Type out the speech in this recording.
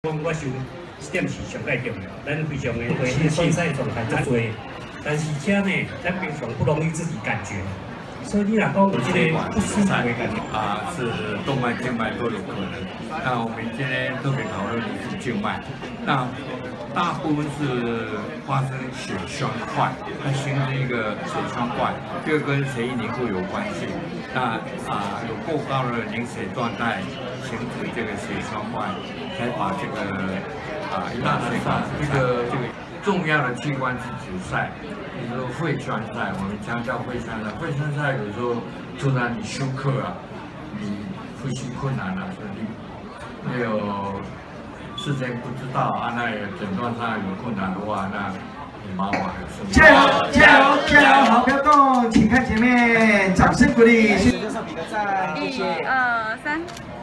我想这点是上介重要，咱非常的对迄个比赛状态足多，但是这呢，咱平常不容易自己感觉。 所以你若讲有这个不舒服的感觉是动脉、静脉都有可能。那我们今天特别讨论的是静脉，那大部分是发生血栓块，它形成一个血栓块，这个跟血液凝固有关系。那有过高的凝血状态形成这个血栓块，才把这个这个重要的器官是阻塞。 比如说肺栓塞，我们强调肺栓塞。肺栓塞有时候突然你休克啊，你呼吸困难啊，所以你没有事先不知道啊，那诊断上有困难的话，那很麻烦的。 加油加油加油！好，不要动，请看前面，掌声鼓励。 1、2、3。